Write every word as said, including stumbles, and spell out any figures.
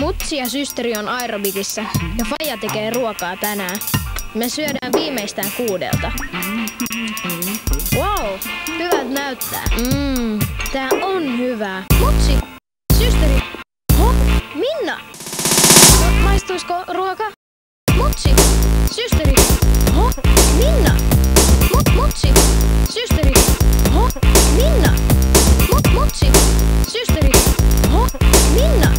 Mutsi ja systeri on aerobikissa ja faija tekee ruokaa tänään. Me syödään viimeistään kuudelta. Wow, hyvät näyttää. Mmm, tää on hyvää. Mutsi, systeri, ho, Minna. Ma- maistuisko ruoka? Mutsi, systeri, ho, Minna. Mut, mutsi, systeri, ho, Minna. Mut, mutsi, systeri, ho, Minna.